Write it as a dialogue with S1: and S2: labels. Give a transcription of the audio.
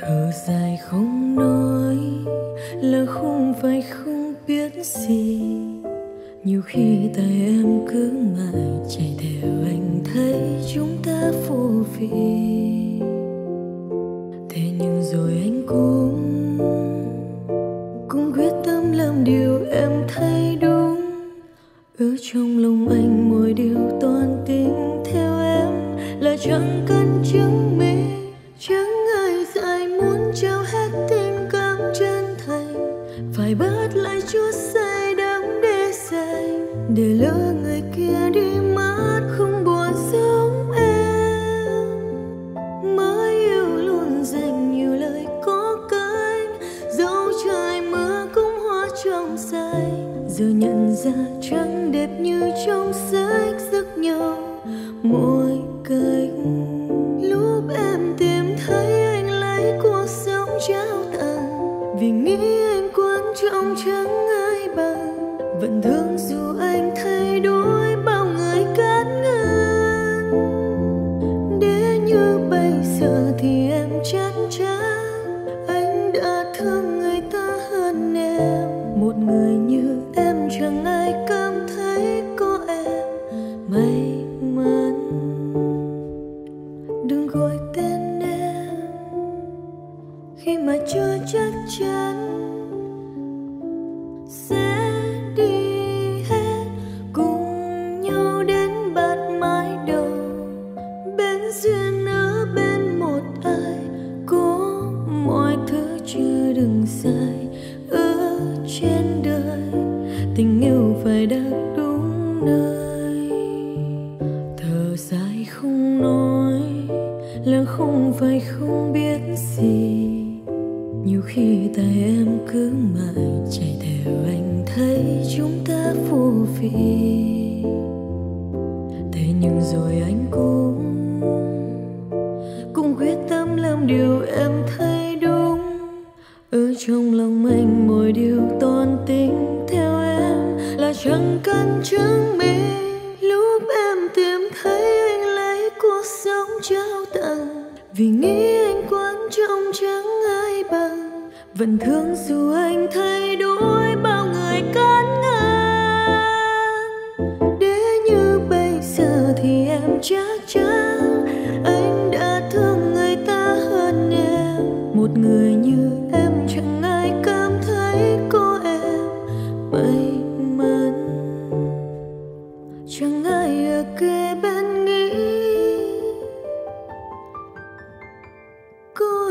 S1: Thở dài không nói là không phải không biết gì. Nhiều khi tay em cứ mãi chạy theo anh thấy chúng ta vô vị. Thế nhưng rồi anh cũng quyết tâm làm điều em thấy đúng. Ở trong lòng anh mọi điều toàn tính, theo em là chẳng cần chứng minh. Chẳng ai dạy muốn trao hết tình cảm chân thành, phải bớt lại chút say đắm để dành, để lỡ người kia đi mất không buồn giống em. Mới yêu luôn dành nhiều lời có cánh, dẫu trời mưa cũng hóa trong xanh. Giờ nhận ra chẳng đẹp như trong sách giấc nhau mỗi cách. Lúc em tìm thấy anh lấy cuộc sống trao tặng, vì nghĩ anh quan trọng chẳng ai bằng. Vẫn thương dù anh thay đổi bao người cán ngăn. Để như bây giờ thì em chắc chắn anh đã thương người ta hơn em. Một người như em chẳng ai cảm thấy có em may mắn. Đừng gọi tên em khi mà chưa chắc chắn sẽ đi hết cùng nhau đến bạt mái đầu. Bên duyên ở bên một ai, có mọi thứ chưa đừng sai. Ở trên đời tình yêu phải đặt đúng nơi. Thở dài không nói là không phải không biết gì. Nhiều khi tay em cứ mãi chạy theo anh thấy chúng ta vô vị. Thế nhưng rồi anh cũng quyết tâm làm điều em thấy đúng. Ở trong lòng anh mọi điều toàn tính, theo em là chẳng cần chứng minh. Lúc em tìm thấy anh lấy cuộc sống trao tặng, vì nghĩ anh quan trọng chẳng ai bằng. Vẫn thương dù anh thay đổi bao người cán ngăn. Để như bây giờ thì em chắc chắn anh đã thương người ta hơn em. Một người như em chẳng ai cảm thấy có em may mắn. Chẳng ai ở kế bên nghĩ có